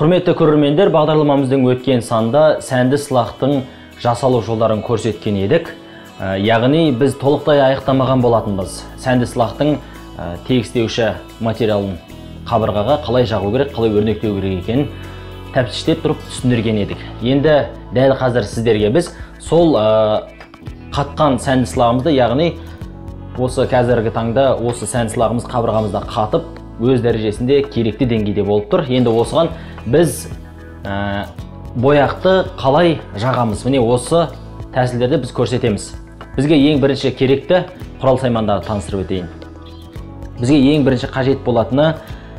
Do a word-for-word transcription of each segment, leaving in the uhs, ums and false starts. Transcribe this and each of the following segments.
Құрметті көрермендер, бағдарламамыздың өткен санда сәнді сылақтың жасалу жолдарын көрсеткен едік. Яғни біз толықтай аяқтамаған болатынбыз. Сәнді сылақтың тегістеуші материалын қабырғаға қалай жағу керек, қалай өрнектеу керек екенін тәптіштеп тұрып түсіндірген едік. Енді дәл қазір сіздерге біз сол қатқан сәнді сылағымызды, яғни осы қазіргі таңда осы сәнді сылағымыз қабырғамызда қатып, өз дәрежесінде керекті деңгейде болып тұр. Енді осыған біз ә, бояқты қалай жағамыз, міне осы тәсілдерді біз көрсетеміз. Бізге ең бірінші керекті құрал саймандарды таныстырып өтейін. Бізге ең бірінші қажет болатыны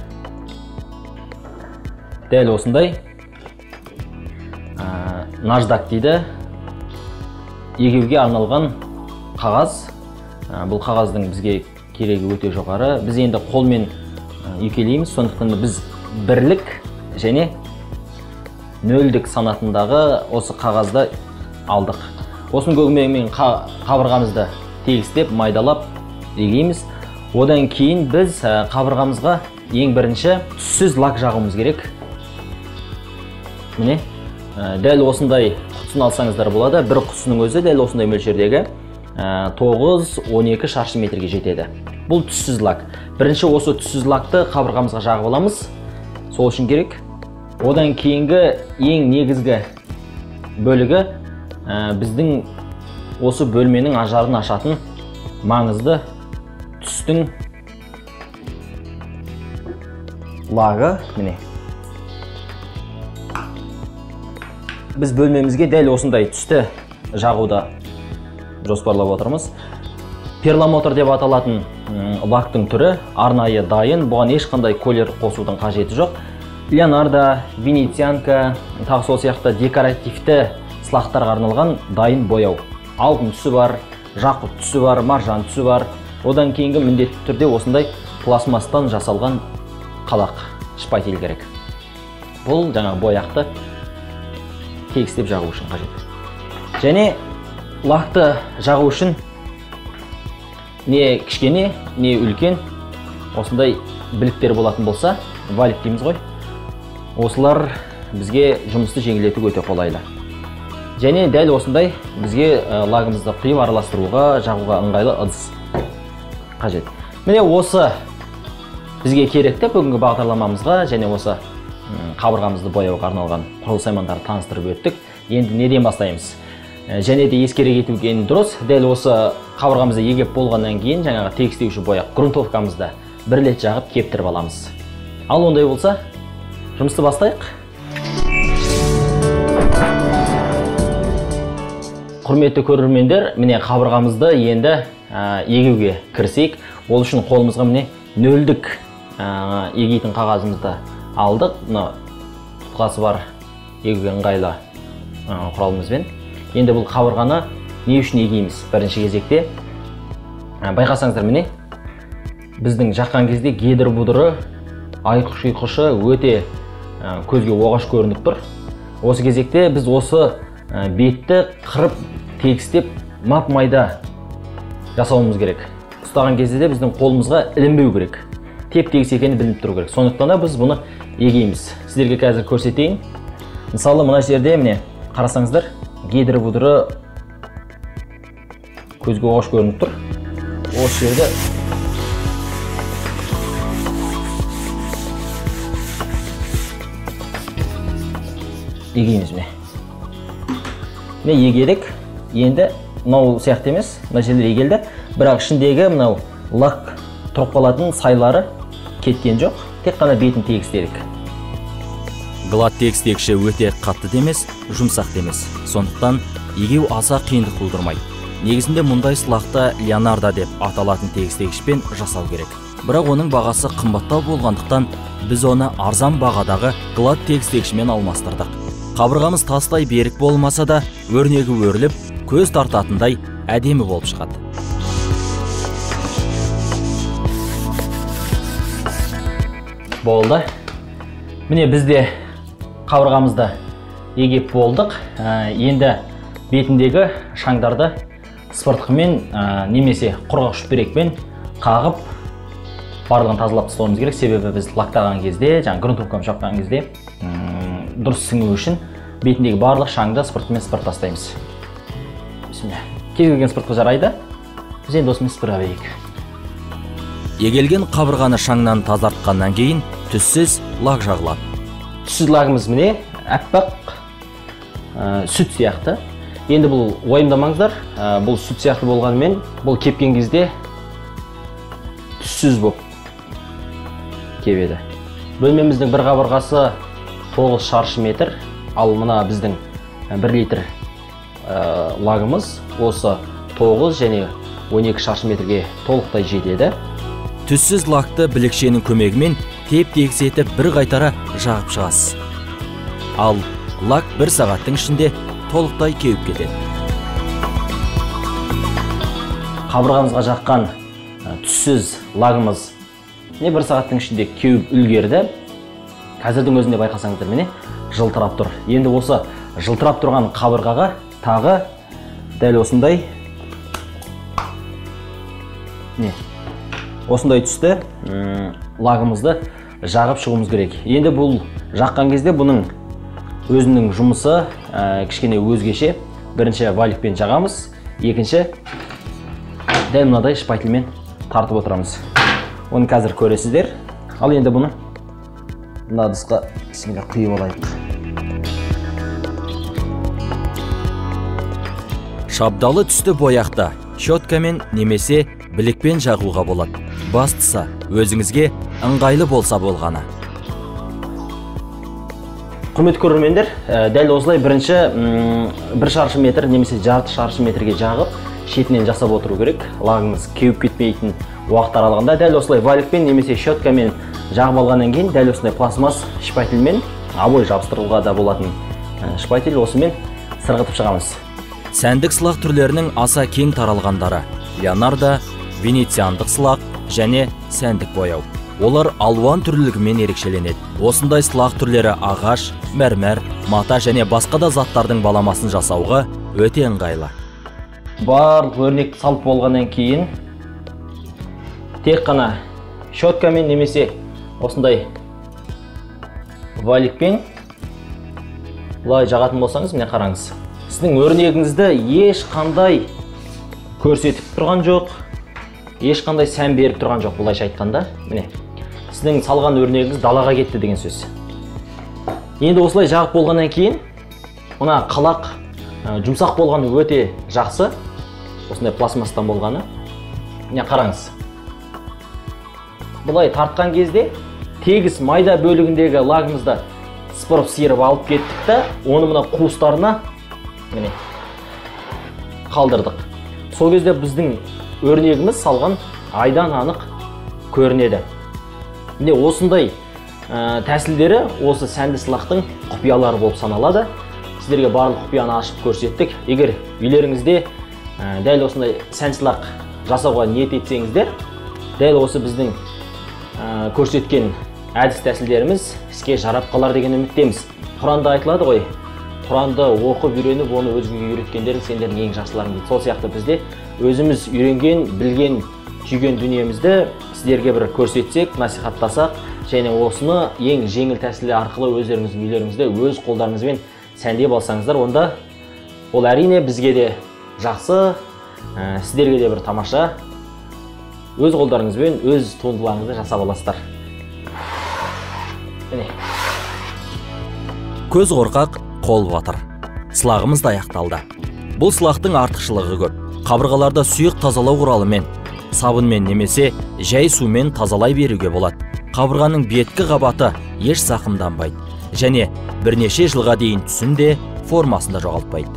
дәл осындай ә, наждак дейді, егеуге арналған қағаз. Ә, бұл қағаздың бізге керегі өте жоғары. Біз енді қолмен үйкелейміз, сондықтан біз бірлік және нөлдік санатындағы осы қағазды алдық. Осының көмегімен қабырғамызды тегістеп, майдалап егейміз. Одан кейін біз қабырғамызға ең бірінші түссіз лак жағуымыз керек. Міне, дәл осындай құтысын алсаңыздар болады. Бір құтысының өзі дәл осындай мөлшердегі тоғыз он екі шаршы метрге жетеді. Бұл түссіз лак. Бірінші осы түссіз лакты қабырғамызға жағып аламыз. Сол үшін керек. Одан кейінгі ең негізгі бөлігі ә, біздің осы бөлменің ажарын ашатын маңызды түстің лагы. Міне. Біз бөлмемізге дәл осындай түсті жағуды жоспарлап отырмыз. Перламутр деп аталатын лактың түрі арнайы дайын, бұған ешқандай колер қосудың қажеті жоқ. Леонардо, венецианка, тағы сол сияқты декоративті сылақтарға арналған дайын бояу. Алтын түсі бар, жақұт түсі бар, маржан түсі бар. Одан кейінгі міндетті түрде осындай пластмастан жасалған қалақ, шпатель керек. Бұл жаңа бояқты тегістеп жағу үшін қажет. Және лакты жағу үшін не кішкене, не үлкен осындай біліктер болатын болса, валик дейміз ғой. Осылар бізге жұмысты жеңілдетуге өте қолайлы. Және дәл осындай бізге лагымызды құйып араластыруға, жағуға ыңғайлы ыдыс қажет. Міне осы бізге керекті бүгінгі бағдарламамызға және осы қабырғамызды бояуға арналған құрал саймандарды таныстырып өттік. Енді неден бастаймыз? Және де ескере кетуген дұрыс, дәл осы қабырғамызды егеп болғаннан кейін жаңағы тегістеуші бояқ грунтовкамызды бір рет жағып кептіріп аламыз. Ал ондай болса, жұмысты бастайық. Құрметті көрермендер, міне қабырғамызды енді ә, егуге кірісейік. Ол үшін қолымызға міне нөлдік ә, егейтін қағазымызды алдық. Мына тұтқасы бар егуге ыңғайлы ә, құралымызбен. Енді бұл қабырғаны не үшін егейміз? Бірінші кезекте байқасаңыздар, міне біздің жаққан кезде гедір будыры, айқыш-ұйқышы өте көзге оғаш көрініп тұр. Осы кезекте біз осы бетті қырып, тегістеп, мап-майда жасауымыз керек. Ұстаған кезде де біздің қолымызға ілінбеу керек. Теп-тегіс екені білініп тұру керек. Сондықтан да біз бұны егейміз. Сіздерге қазір көрсетейін. Мысалы, мына жерде міне қарасаңыздар, гедір будыры көзге оғаш көрініп тұр. Осы жерде егейміз міне. Міне егедік. Енді мынау сияқты емес, мына жерлер егелді. Бірақ ішіндегі мынау лак тұрып қалатын сайлары кеткен жоқ. Тек қана бетін тегістедік. Глад тегістегіші өте қатты демес, жұмсақ демес. Сондықтан егеу аса қиындық тудырмайды. Негізінде мұндай сылақты Леонардо деп аталатын тегістегішпен жасау керек. Бірақ оның бағасы қымбаттау болғандықтан біз оны арзан бағадағы глад тегістегішімен алмастырдық. Қабырғамыз тастай берік болмаса да, өрнегі өріліп, көз тартатындай әдемі болып шығады. Болды. Міне бізде қабырғамызды егеп болдық. Енді бетіндегі шаңдарды спыртқымен немесе құрғақ шүпірекпен қағып барлығын тазалап тастауымыз керек. Себебі біз лактаған кезде, жаңа грунтовканы жаққан кезде дұрыс сіңу үшін бетіндегі барлық шаңды спиртмен сыпырып тастаймыз. Кез келген спиртқа жарайды. Біз енді осымен сыпыра берейік. Егелген қабырғаны шаңнан тазартқаннан кейін түссіз лак жағылады. Түссіз лагымыз міне әппақ сүт сияқты. Енді бұл уайымдамаңыздар, бұл сүт сияқты болғанымен, бұл кепкен кезде түссіз болып кебеді. Бөлмеміздің бір қабырғасы тоғыз шаршы метр, ал мына біздің бір литр лагымыз осы тоғыз және он екі шаршы метрге толықтай жетеді. Түссіз лакты білекшенің көмегімен теп-тегіс етіп бір қайтара жағып шығасыз. Ал лак бір сағаттың ішінде толықтай кеуіп кетеді. Қабырғамызға жаққан түссіз лагымыз не бір сағаттың ішінде кеуіп үлгерді. Қазірдің өзінде байқасаңыздар міне жылтырап тұр. Енді осы жылтырап тұрған қабырғаға тағы дәл осындай не осындай түсті лагымызды жағып шығуымыз керек. Енді бұл жаққан кезде бұның өзінің жұмысы кішкене өзгеше. Бірінші валикпен жағамыз, екінші дәл мынадай шпательмен тартып отырамыз. Оны қазір көресіздер. Ал енді бұны мына ыдысқа құйып алайық. Шабдалы түсті бояқты щеткамен немесе білекпен жағуға болады. Бастысы өзіңізге ыңғайлы болса болғаны. Құрметті көрермендер, дәл осылай бірінші бір шаршы метр немесе жарты шаршы метрге жағып, шетінен жасап отыру керек. Лагыңыз кеуіп кетмейтін уақыт аралығында дәл осылай валикпен немесе щеткамен жағып алғаннан кейін дәл осындай пластмасс шпательмен обой жабыстыруға да болатын шпатель осымен сырғытып шығамыз. Сәндік сылақ түрлерінің аса кең таралғандары Леонардо, венециандық сылақ және сәндік бояу. Олар алуан түрлілігімен ерекшеленеді. Осындай сылақ түрлері ағаш, мәрмәр, мата және басқа да заттардың баламасын жасауға өте ыңғайлы. Барлық өрнекті салып болғаннан кейін тек қана щеткамен немесе осындай валикпен былай жағатын болсаңыз, міне қараңыз. Сіздің өрнегіңізді ешқандай көрсетіп тұрған жоқ, ешқандай сән беріп тұрған жоқ, бұлайша айтқанда. Міне, сіздің салған өрнегіңіз далаға кетті деген сөз. Енді осылай жағып болғаннан кейін, мына қалақ жұмсақ болғаны өте жақсы. Осындай пластмастан болғаны. Міне қараңыз. Бұлай тартқан кезде тегіс майда бөлігіндегі лагымызды сыпырып сиырып алып кеттік та, оны мына қуыстарына міне қалдырдық. Сол кезде біздің өрнегіміз салған айдан анық көрінеді. Міне осындай тәсілдері осы сәнді сылақтың құпиялары болып саналады. Сіздерге барлық құпияны ашып көрсеттік. Егер үйлеріңізде дәл осындай сән сылақ жасауға ниет етсеңіздер, дәл осы біздің көрсеткен әдіс тәсілдеріміз іске жарап қалар деген үміттеміз. Құранда айтылады ғой, Құранды оқып үйреніп, оны өзіңе үйреткендерің сендердің ең жақсыларың дейді. Сол сияқты бізде өзіміз үйренген, білген, түйген дүниемізді сіздерге бір көрсетсек, насихаттасақ, және осыны ең жеңіл тәсілі арқылы өздеріңіздің үйлеріңізде өз қолдарыңызбен сәндеп алсаңыздар, онда ол әрине бізге де жақсы, сіздерге де бір тамаша, өз қолдарыңызбен өз туындыларыңызды жасап аласыздар. Көз қорқақ, қол батыр. Сылағымыз да аяқталды. Бұл сылақтың артықшылығы көп. Қабырғаларда сұйық тазалау құралымен, сабынмен немесе жай сумен тазалай беруге болады. Қабырғаның беткі қабаты еш зақымданбайды және бірнеше жылға дейін түсін де формасында жоғалтпайды.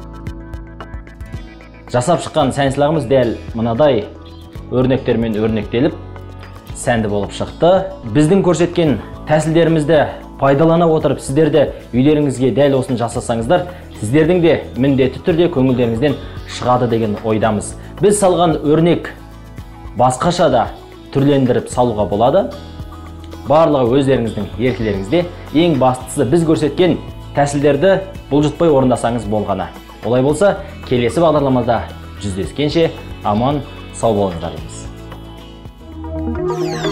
Жасап шыққан сән сылағымыз дәл мынадай өрнектермен өрнектеліп, сәнді болып шықты. Біздің көрсеткен тәсілдерімізді пайдалана отырып, сіздерді үйлеріңізге дәл осын жасасаңыздар, сіздердің де міндетті түрде көңілдеріңізден шығады деген ойдамыз. Біз салған өрнек басқаша да түрлендіріп салуға болады. Барлығы өздеріңіздің еркілеріңізде. Ең бастысы біз көрсеткен тәсілдерді бұлжытпай орындасаңыз болғаны. Олай болса, келесі бағдарламада жүздескенше аман сау болыңыздар дейміз.